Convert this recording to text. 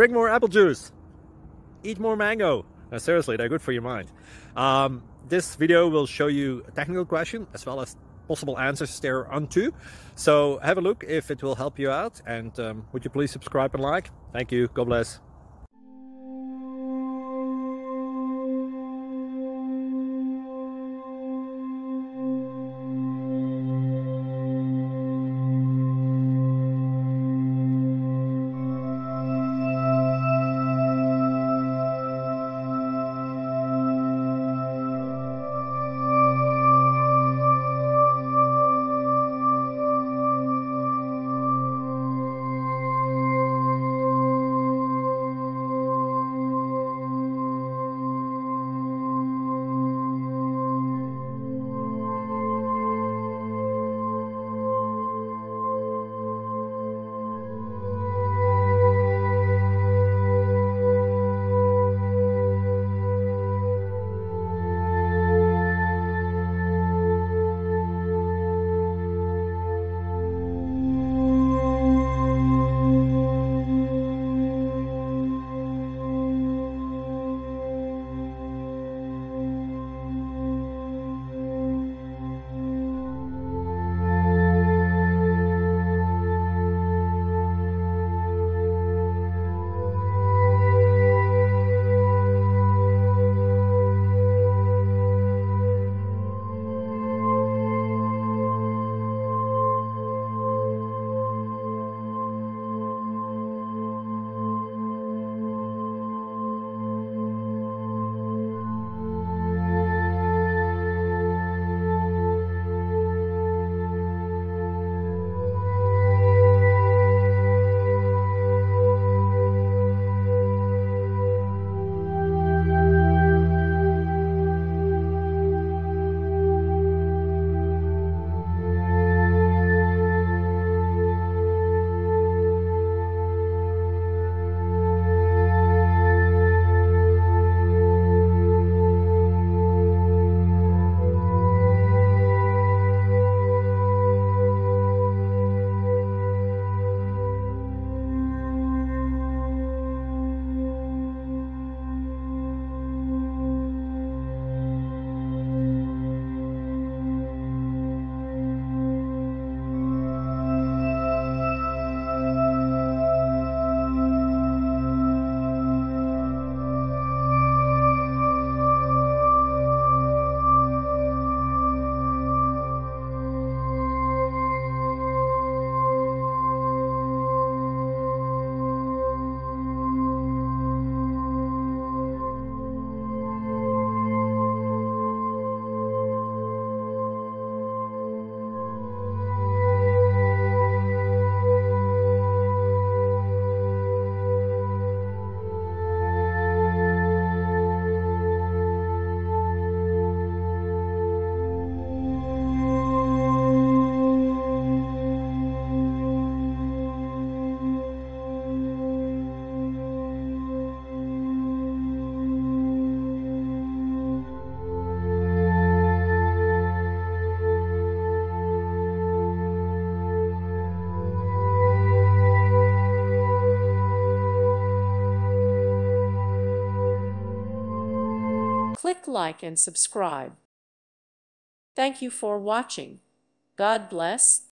drink more apple juice, eat more mango. Seriously, they're good for your mind. This video will show you a technical question as well as possible answers thereunto. So have a look if it will help you out, and would you please subscribe and like? Thank you. God bless. Click like and subscribe. Thank you for watching. God bless.